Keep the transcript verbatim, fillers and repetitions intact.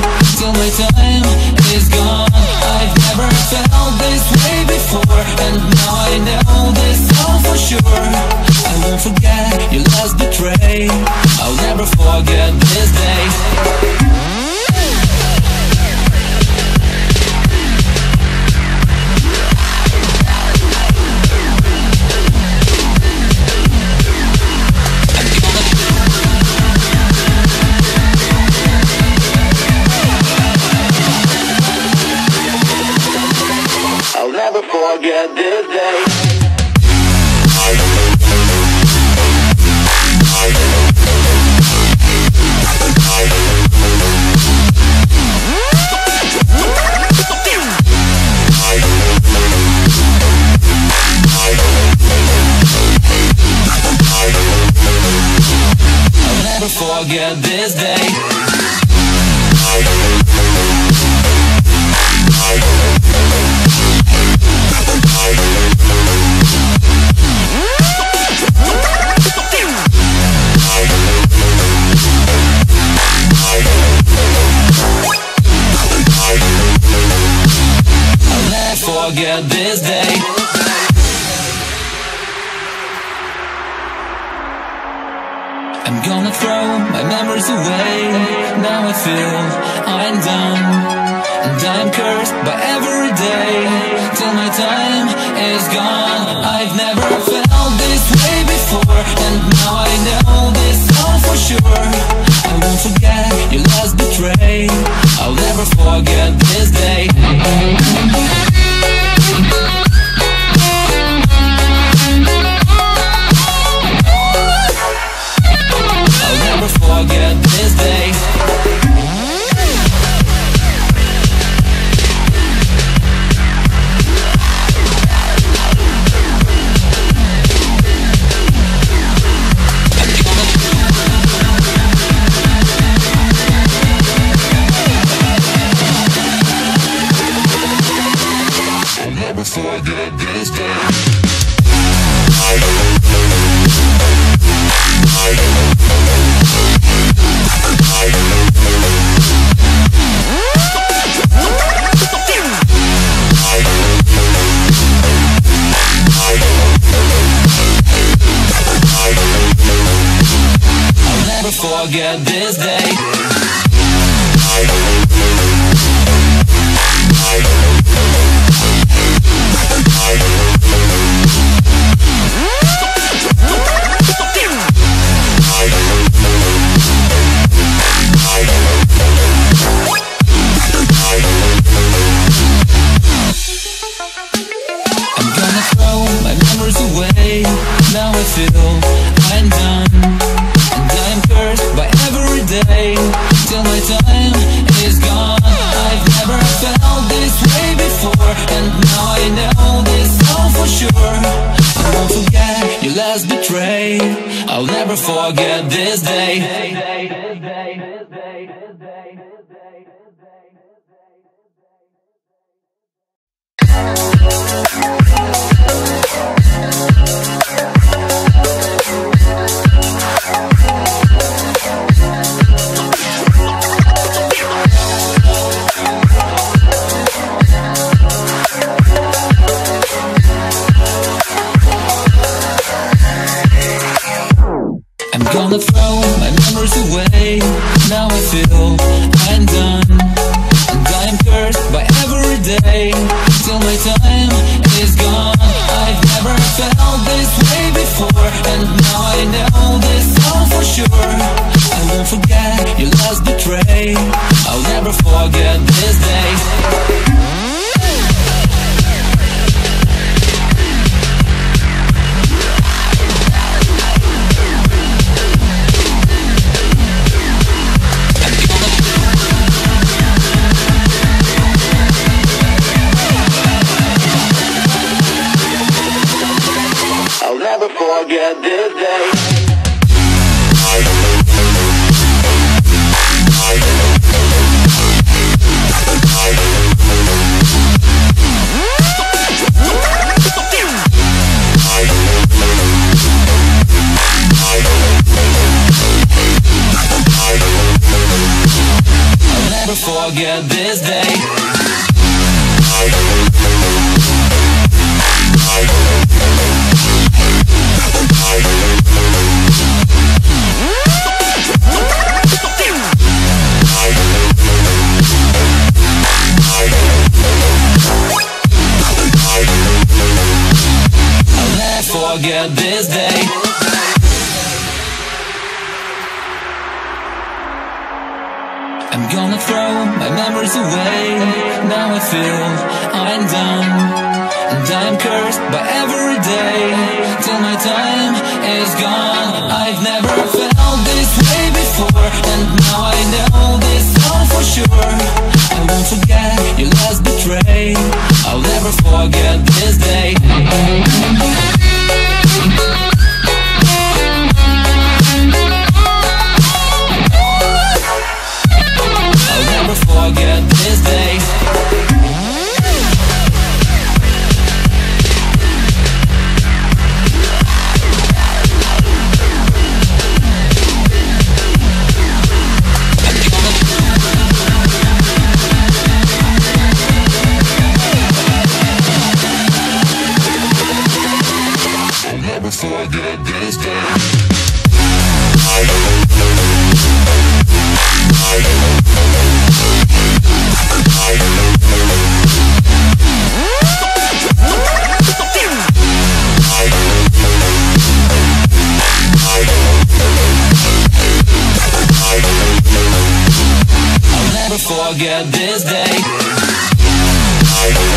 till my time is gone. I've never felt this way before, and now I know this all for sure. I won't forget your last betray. I'll never forget this day. I'll never forget this day. I'll never forget this day. I'll never forget this day. I'm gonna throw my memories away. Now I feel I'm done, and I'm cursed by every day till my time is gone. I've never felt this way before, and now I know this all for sure. I won't forget your last betray. I'll never forget this day. I'll never forget this day. I'll never forget this day. I'll never forget this day. I'm gonna throw my memories away. Now I feel I'm done, and I'm cursed by every day till my time is gone. I've never felt this way before, and now I know this all for sure. I won't forget your last betray. I'll never forget this day. I'm gonna throw my memories away. Now I feel I'm done, and I'm cursed by every day till my time is gone. I've never felt this way before, and now I know this all for sure. I won't forget your last betray. I'll never forget this day. I'll never forget this day. I'll never forget this day. I'll never forget this day. I'm gonna throw my memories away. Now I feel I'm done, and I'm cursed by every day till my time is gone. I've never felt this way before, and now I know this all for sure. I won't forget your last betray. I'll never forget this day. Forget this day. I'll never forget this day. I'll never forget this day.